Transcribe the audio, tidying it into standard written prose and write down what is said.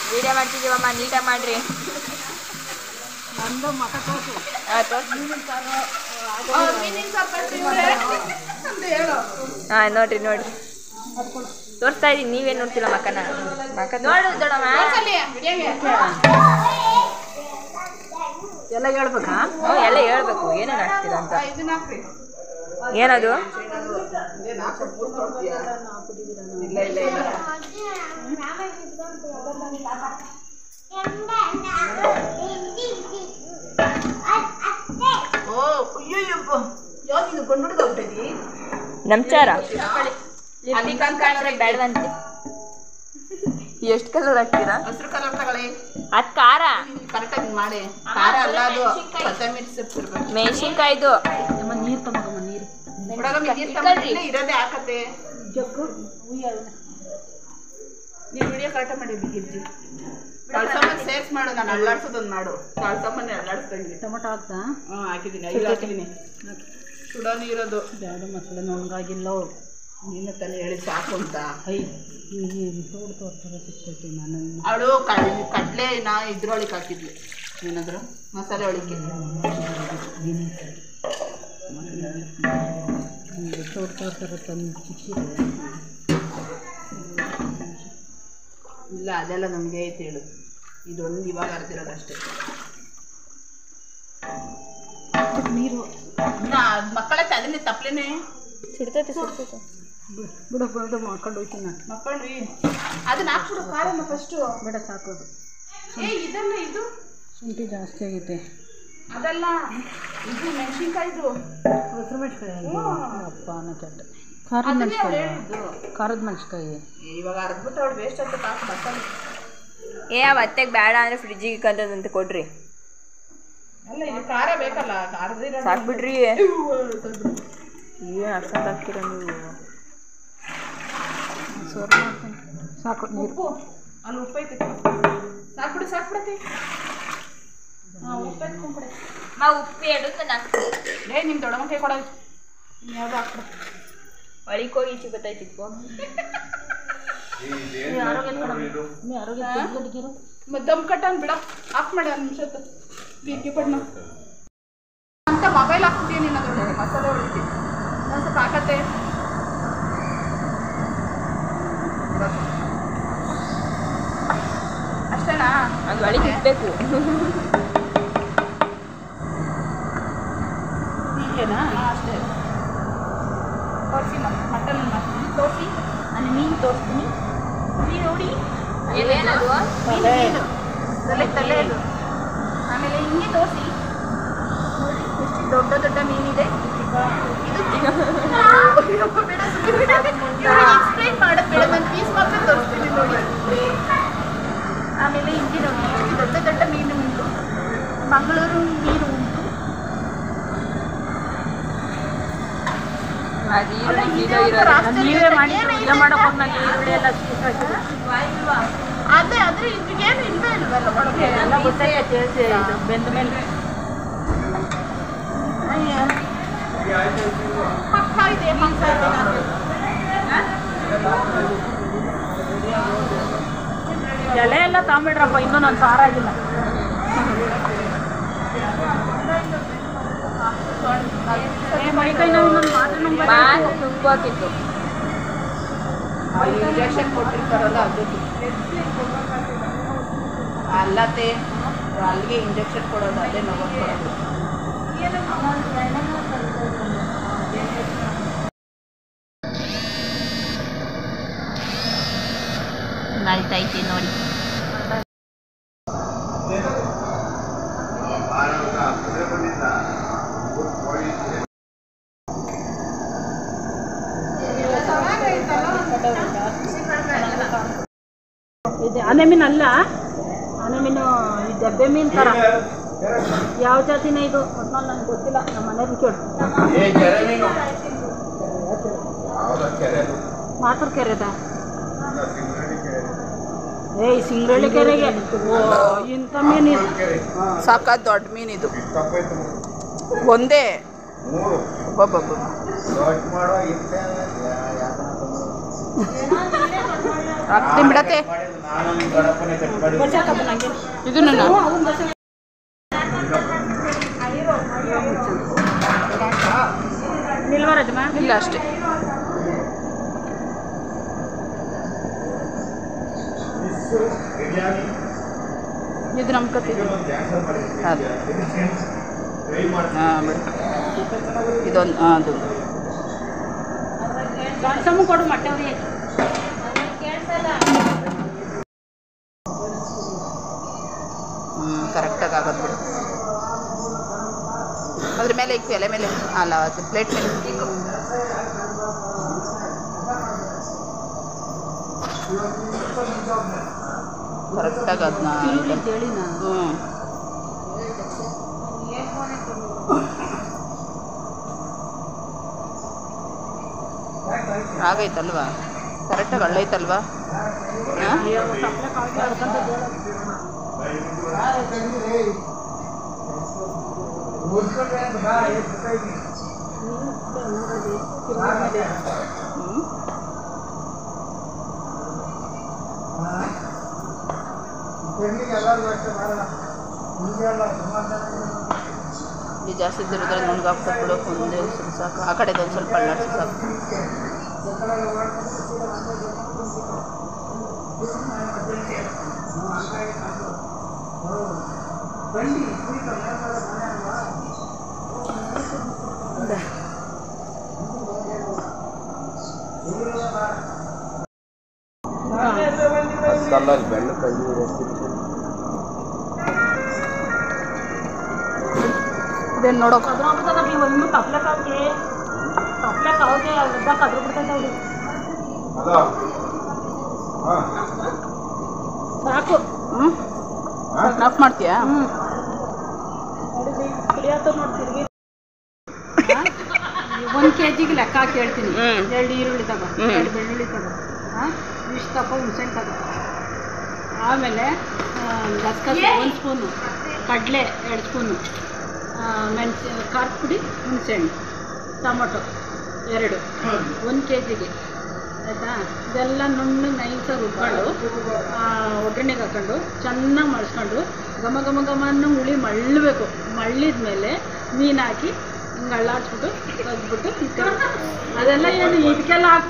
Video ಮಾಡ್ತಿದ್ದೀವಮ್ಮ, ನೀಟಾಗಿ ಮಾಡ್ರಿ. ನಂದು ಮಠ ತೋರಿಸು. ಹಾಂ ನೋಡ್ರಿ ನೋಡ್ರಿ, ತೋರಿಸ್ತಾ ಇದ್ದೀನಿ. ನೀವೇನು ನೋಡ್ತಿಲ್ಲ ಮಕ್ಕನ? ಮಕ್ಕ ನೋಡು ದೊಡ್ಡಮ್ಮ, ಎಲ್ಲ ಹೇಳ್ಬೇಕಾ? ಹ್ಞೂ ಎಲ್ಲ ಹೇಳ್ಬೇಕು, ಏನೇನು ಹಾಕ್ತೀರ ಅಂತ. ಏನದು? ನಮ್ಚಾರ ಬೇಡವಂತೆ. ಎಷ್ಟು ಕಲರ್ ಹಾಕ್ತೀರಾ? ಹಸಿರು ಕಲರ್ ತಗೊಳ್ಳಿ. ಅದು ಖಾರ ಕರೆಕ್ಟಾಗಿ ಮಾಡಿ. ಖಾರ ಅಲ್ಲ, ಅದು ಕೊತ್ತಂಬರಿ ಸೊಪ್ಪು. ಮೆಣಸಿನ್ಕಾಯ್ದು ನೀರು ತಗೊಂಬ. ನೀರು ಇರೋದೇ ಹಾಕತ್ತೆ ಜಗ್ಗು. ನೀನು ವಿಡಿಯೋ ಕರೆಕ್ಟಾಗಿ ಮಾಡಿ ಬಿಗಿರ್ಜಿ. ಕಳ್ಸಮ್ಮನ ಸೇರ್ಸ್ ಮಾಡು, ನಾನು ಅಳ್ಳಾಡ್ಸೋದೊಂದು ಮಾಡು. ಕಳ್ಸಮ್ಮನ ಅಳ್ಳಾಡಿಸ್ದಂಗೆ. ಟೊಮೊಟೊ ಹಾಕ್ತಾ? ಹ್ಞೂ ಹಾಕಿದ್ದೀನಿ, ಐದು ಹಾಕಿದ್ದೀನಿ. ಸುಡೋ ನೀರೋದು ಎರಡು ಮಸಾಲೆ ನುಣ್ಣಗಾಗಿಲ್ಲ. ನೀನು ತಾನೇ ಹೇಳಿ ಸಾಕು ಅಂತ. ತೋಡು ತೋರ್ತಾರೆ ಸಿಗ್ತೈತಿ. ನಾನು ಅವಳು ಕಡಲೆ ನಾ ಇದ್ರೊಳಗೆ ಹಾಕಿದ್ವಿ. ಏನಾದ್ರು ಮಸಾಲೆ ಒಳಗೆ ತೋಡು ತೋರ್ತಾರೆ ತಂದು ಚಿಕ್ಕಿದೆ. ಇಲ್ಲ ಅದೆಲ್ಲ ನಮಗೆ ಐತೆ ಹೇಳು. ಇದೊಂದು ಇವಾಗ ಅರ್ದಿರೋದಷ್ಟೇ. ನೀರು ಮಕ್ಕಳತ್ತೆ ಅದನ್ನೇ ತಪ್ಪಲೇನೆ ಸಿಡ್ತೈತೆ ಸಿಡ್ತೈತೆ. ಬಿಡು ಬಿಡು ಮಕ್ಕಳು ಹೋಯ್ತೀನಿ ನಾನು. ಮಕ್ಕಳ್ರಿ ಅದನ್ನ ಹಾಕ್ಬಿಡು ಖಾರನ ಫಸ್ಟು. ಬಿಡ ಸಾಕೋದು. ಇದಲ್ಲ, ಇದು ಶುಂಠಿ ಜಾಸ್ತಿ ಆಗೈತೆ. ಅದಲ್ಲ, ಇದು ಮೆಣಸಿನ್ಕಾಯ್ದು. ಹಸಿರು ಮೆಣಸಿನ್ಕಾಯಿ ಅಪ್ಪ ಅನ್ನೋ ಕೆಟ್ಟ. ಖಾರದ ಮೆಣಸಿನ್ಕಾಯಿ. ಖಾರದ ಮೆಣಸಿನ್ಕಾಯಿ ಇವಾಗ ಅರ್ದ್ಬಿಟ್ಟು ಅವಳು ವೇಸ್ಟ್ ಅಂತ ಹಾಕಿ ಮಸಾಲೆ. ಅವತ್ತೆಗೆ ಬೇಡ ಅಂದರೆ ಫ್ರಿಜ್ಜಿಗೆ ಇಕ್ಕಂತದಂತ ಕೊಡ್ರಿ. ಅಲ್ಲ ಇದು ಖಾರ ಬೇಕಲ್ಲ, ಖಾರದ ಸಾಕ್ಬಿಡ್ರಿ. ಏನು ಅಷ್ಟೊಂದು ಹಾಕ್ತೀರ ನೀವು? ಸಾಕು ನೀರು. ಅಲ್ಲಿ ಉಪ್ಪು ಐತಿ, ಸಾಕ್ಬಿಡು ಸಾಕ್ಬಿಡತಿ. ಹಾಂ ಉಪ್ಪು ಎತ್ಕೊಂಡ್ಬಿಡೆ. ಉಪ್ಪು ಎಡುತ್ತೆ ನಾಲ್ಕು. ನಿಮ್ಮ ದೊಡ್ಡಮ್ಮ ಕೈ ಕೊಡೋದು ಯಾವುದು ಹಾಕ್ಬಿಡು. ಒಳಿಗೆ ಹೋಗಿ ಈಚೆ ಗೊತ್ತಾಯ್ತಿತ್ತು. ದಮ್ ಕಟ್ಟನ್ ಬಿಡ. ಆಫ್ ಮಾಡಿ 1 ನಿಮಿಷ ಬೀರ್ಗಿ ಪಡ್ನ ಅಂತ ಮೊಬೈಲ್ ಹಾಕ್ಬಿಟ್ಟಿಯ ನೀನು. ಅದೊಳಗೆ ಮಸಾಲೆ ಒಳಗೆ ನಾನು ಸ್ವಲ್ಪ ಹಾಕತ್ತೆ. ಅಷ್ಟೇನಾ? ಅದು ಒಳಗೆ ಇಡಬೇಕು. ಹೀಗೇನಾ? ಅಷ್ಟೇ. ತೋರಿಸಿ ಮಟನ್ ತೋರಿಸಿ. ನಾನು ಮೀನು ತೋರಿಸ್ತೀನಿ. ಮೀನು ನೋಡಿ ಏನದು? ತಲೆದು. ಆಮೇಲೆ ಹಿಂಗೆ ತೋರಿಸಿ. ನೋಡಿ ಎಷ್ಟು ದೊಡ್ಡ ದೊಡ್ಡ ಮೀನಿದೆ. ಎಕ್ಸ್ಪ್ಲೈನ್ ಮಾಡೋದು ಬೇಡ, ನಾನು ಪೀಸ್ ಮಾತ್ರ ತೋರಿಸ್ತೀನಿ ನೋಡಿ. ಆಮೇಲೆ ಹಿಂಗೆ ನೋಡಿ ಎಷ್ಟು ದೊಡ್ಡ ದೊಡ್ಡ ಮೀನು ಉಂಟು. ಮಂಗಳೂರು ಮೀನು ಉಂಟು. ಅದೇ ಆದ್ರೆ ಇದಕ್ಕೇನು ಇಲ್ವೇ ಇಲ್ವಲ್ಲ ಒಳಗೆ. ಎಲ್ಲ ಗೊತ್ತಾಯ್ತು ಬೆಂದ ಮೇಲೆ. ಪಕ್ಕ ಇದೆ ಪಕ್ಕ ಇದೆ. ಎಲೆ ಎಲ್ಲ ತಗೊಂಬಿಡ್ರಪ್ಪ, ಇನ್ನೂ ನಾನು ಸಾರ ಆಗಿಲ್ಲ. ತುಂಬಾಕಿತ್ತು. ಇಂಜೆಕ್ಷನ್ ಕೊಟ್ಟಿರ್ತಾರಲ್ಲ ಅದು ಅಲ್ಲತ್ತೆ, ಅಲ್ಲಿಗೆ ಇಂಜೆಕ್ಷನ್ ಕೊಡೋದು ಅದೇ ನೋವು ಕೊಡೋದು. ನಲ್ತೈತಿ ನೋಡಿ. ಇದು ಆನೆ ಮೀನು ಅಲ್ಲ, ಆನೆ ಮೀನು ಈ ದಬ್ಬೆ ಮೀನು ಥರ. ಯಾವ ಜಾತಿನೇ ಇದು ಒಟ್ನಲ್ಲಿ ನನಗೆ ಗೊತ್ತಿಲ್ಲ. ನಮ್ಮ ಮನೆಯವ್ರು ಕೇಳು. ಮಾತೂರು ಕೆರೆದ? ಸಿಂಗರಳ್ಳಿ ಕೆರೆಗೆ. ಇಂಥ ಮೀನು ಸಾಕ ದೊಡ್ಡ ಮೀನಿದು. ಒಂದೇ ಒಬ್ಬೊಬ್ಬ ಹಾಕ್ತೀನಿ ಬಿಡತ್ತೆ ಇದು ನನ್ನ ಇಲ್ಲ ಅಷ್ಟೇ ಇದು ನಮ್ಮ ಕತೆ ಅದು ಹಾಂ ಬಿಡು ಇದೊಂದು ಅದು ಕೊಡು ಮಟ್ಟವ್ರಿ ಕರೆಕ್ಟಾಗಿ ಆಗೋದು ಬಿಡು ಅದ್ರ ಮೇಲೆ ಇಕ್ಕು ಎಲೆ ಮೇಲೆ ಅಲ್ಲ ಅದು ಪ್ಲೇಟ್ ಮೇಲೆ ಇಕ್ಕು ಕರೆಕ್ಟಾಗಿ ಅದನ್ನ ಹ್ಞೂ ಆಗೈತಲ್ವಾ ಕರೆಕ್ಟಾಗಿ ಅಳ್ಳೈತಲ್ವಾ ಹಾಂ ಇಲ್ಲಿ ಜಾಸ್ತಿ ತಿರುದ್ರೆ ನುಣ್ಗಾಗ್ತದೆ ಬಿಡು ಒಂದೇ ಸ್ವಲ್ಪ ಸಾಕು ಆ ಕಡೆದು ಒಂದು ಸ್ವಲ್ಪ ಅಲ್ಲಾಡ್ಸಿ ಸಾಕು ಇದೇನು ನೋಡೋಕೆ ಸಾಕು ಆಫ್ ಮಾಡ್ತೀಯಾ 1 kg ಲೆಕ್ಕ ಹಾಕಿ ಹೇಳ್ತೀನಿ 2 ಈರುಳ್ಳಿ ತಗೋ 2 ಬೆಳ್ಳುಳ್ಳಿ ತಗೋ ಇಷ್ಟು ತಗೋ ಹುಣಸೆಹಣ್ಣು ತಗೋ ಆಮೇಲೆ ಗಸಗಸೆ 1 ಸ್ಪೂನು ಕಡಲೆ 2 ಸ್ಪೂನು ಖಾರದ ಪುಡಿ ಹುಣಸೆಹಣ್ಣು ಟೊಮೊಟೊ 2 1 kgಗೆ ಆಯಿತಾ ಇದೆಲ್ಲ ನುಣ್ಣಗೆ ನೈಸಾಗಿ ರುಬ್ಕೊಂಡು ಒಗ್ಗರಣೆಗೆ ಹಾಕ್ಕೊಂಡು ಚೆನ್ನಾಗಿ ಮಳ್ಸ್ಕೊಂಡು ಘಮ ಘಮ ಘಮ ಅನ್ನೋ ಹುಳಿ ಮಳ್ಳಬೇಕು ಮಳ್ಳಿದ ಮೇಲೆ ಮೀನು ಹಾಕಿ ಹಿಂಗೆ ಅಳ್ಳಾಡ್ಸ್ಬಿಟ್ಟು ತೆಗೆದ್ಬಿಟ್ಟು ಅದೆಲ್ಲ ಏನು ಇದಕ್ಕೆಲ್ಲ